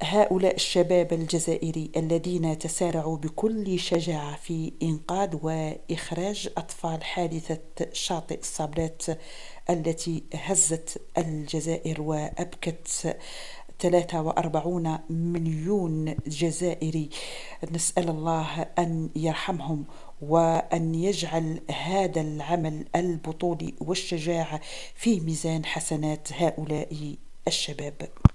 هؤلاء الشباب الجزائري الذين تسارعوا بكل شجاعة في إنقاذ وإخراج أطفال حادثة شاطئ الصابلات التي هزت الجزائر وأبكت 43 مليون جزائري. نسأل الله أن يرحمهم وأن يجعل هذا العمل البطولي والشجاعة في ميزان حسنات هؤلاء الشباب.